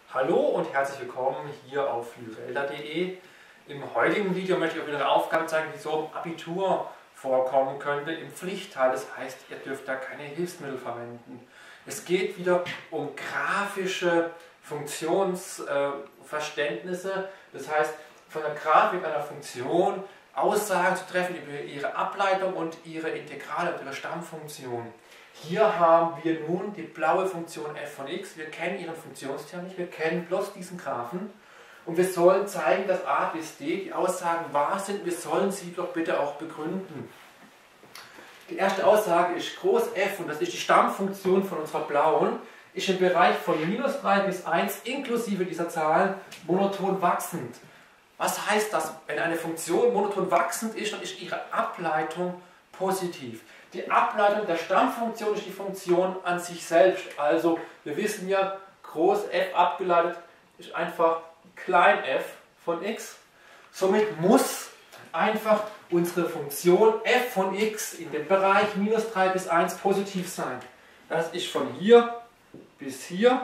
Hallo und herzlich willkommen hier auf lyfelder.de. Im heutigen Video möchte ich euch wieder eine Aufgabe zeigen, die so im Abitur vorkommen könnte, im Pflichtteil. Das heißt, ihr dürft da keine Hilfsmittel verwenden. Es geht wieder um grafische Funktionsverständnisse. Das heißt, von der Grafik einer Funktion Aussagen zu treffen über ihre Ableitung und ihre Integrale und ihre Stammfunktion. Hier haben wir nun die blaue Funktion f von x. Wir kennen ihren Funktionsterm nicht, wir kennen bloß diesen Graphen. Und wir sollen zeigen, dass a bis d die Aussagen wahr sind. Wir sollen sie doch bitte auch begründen. Die erste Aussage ist groß f, und das ist die Stammfunktion von unserer blauen, ist im Bereich von -3 bis 1 inklusive dieser Zahlen monoton wachsend. Was heißt das? Wenn eine Funktion monoton wachsend ist, dann ist ihre Ableitung positiv. Die Ableitung der Stammfunktion ist die Funktion an sich selbst. Also wir wissen ja, groß f abgeleitet ist einfach klein f von x. Somit muss einfach unsere Funktion f von x in dem Bereich -3 bis 1 positiv sein. Das ist von hier bis hier.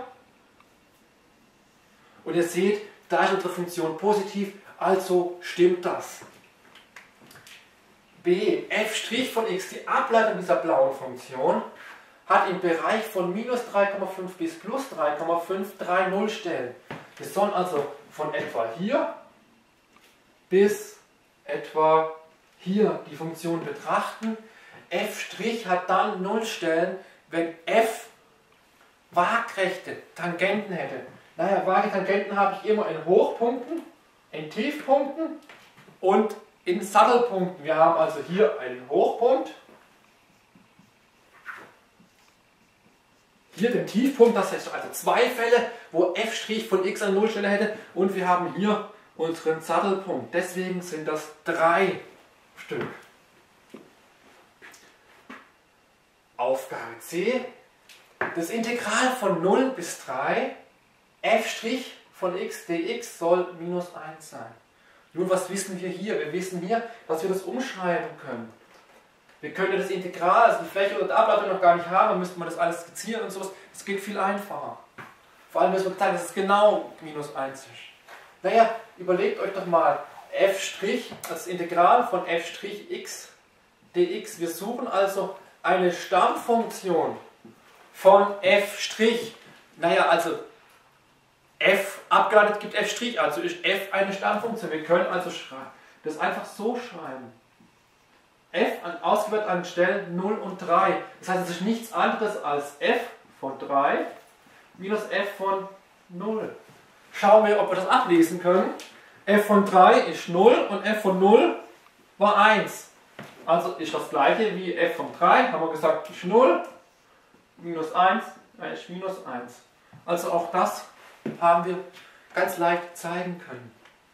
Und ihr seht, da ist unsere Funktion positiv, also stimmt das. b, f' von x, die Ableitung dieser blauen Funktion, hat im Bereich von -3,5 bis +3,5 drei Nullstellen. Wir sollen also von etwa hier bis etwa hier die Funktion betrachten. f' hat dann Nullstellen, wenn f waagrechte Tangenten hätte. Naja, waagerechte Tangenten habe ich immer in Hochpunkten, in Tiefpunkten und in Sattelpunkten. Wir haben also hier einen Hochpunkt, hier den Tiefpunkt, das heißt also zwei Fälle, wo f' von x eine Nullstelle hätte, und wir haben hier unseren Sattelpunkt. Deswegen sind das drei Stück. Aufgabe C. Das Integral von 0 bis 3 f' von x dx soll -1 sein. Nun, was wissen wir hier? Wir wissen hier, dass wir das umschreiben können. Wir können das Integral, also die Fläche oder die Ableitung noch gar nicht haben, dann müsste man das alles skizzieren und sowas. Das geht viel einfacher. Vor allem müssen wir zeigen, dass es genau -1 ist. Naja, überlegt euch doch mal, f', das Integral von f' x dx. Wir suchen also eine Stammfunktion von f'. Naja, also f abgeleitet gibt f', also ist f eine Stammfunktion. Wir können also das einfach so schreiben. f ausgeführt an Stellen 0 und 3. Das heißt, es ist nichts anderes als f von 3 minus f von 0. Schauen wir, ob wir das ablesen können. f von 3 ist 0 und f von 0 war 1. Also ist das gleiche wie f von 3, haben wir gesagt, ist 0, minus 1, ist minus 1. Also auch das haben wir ganz leicht zeigen können.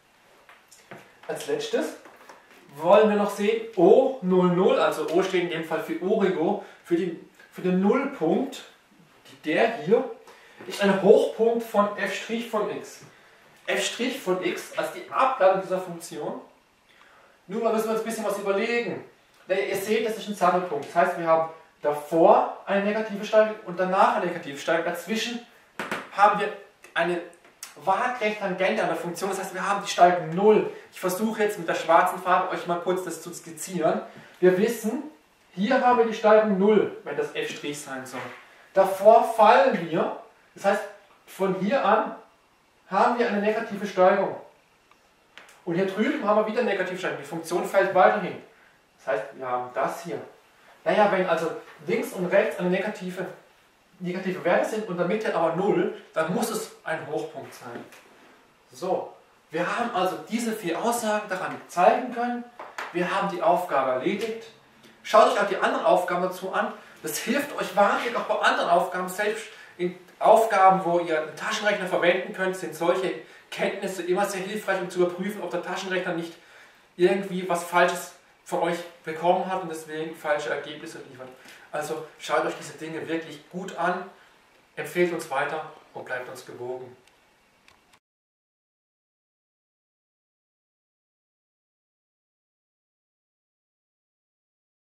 Als letztes wollen wir noch sehen, O00, also O steht in dem Fall für Origo, für den Nullpunkt, der hier, ist ein Hochpunkt von f' von x. f' von x als die Ableitung dieser Funktion. Nun müssen wir uns ein bisschen was überlegen. Ihr seht, das ist ein Sattelpunkt. Das heißt, wir haben davor eine negative Steigung und danach eine negative Steigung. Dazwischen haben wir eine waagrechte Tangente an der Funktion, das heißt, wir haben die Steigung 0. Ich versuche jetzt mit der schwarzen Farbe euch mal kurz das zu skizzieren. Wir wissen, hier haben wir die Steigung 0, wenn das f' sein soll. Davor fallen wir, das heißt, von hier an haben wir eine negative Steigung. Und hier drüben haben wir wieder eine negative Steigung. Die Funktion fällt weiterhin. Das heißt, wir haben das hier. Naja, wenn also links und rechts eine negative Werte sind und in der Mitte aber 0, dann muss es ein Hochpunkt sein. So, wir haben also diese 4 Aussagen daran zeigen können. Wir haben die Aufgabe erledigt. Schaut euch auch die anderen Aufgaben dazu an. Das hilft euch wahnsinnig auch bei anderen Aufgaben. Selbst in Aufgaben, wo ihr einen Taschenrechner verwenden könnt, sind solche Kenntnisse immer sehr hilfreich, um zu überprüfen, ob der Taschenrechner nicht irgendwie was Falsches von euch bekommen hat und deswegen falsche Ergebnisse liefert. Also schaut euch diese Dinge wirklich gut an, empfehlt uns weiter und bleibt uns gewogen.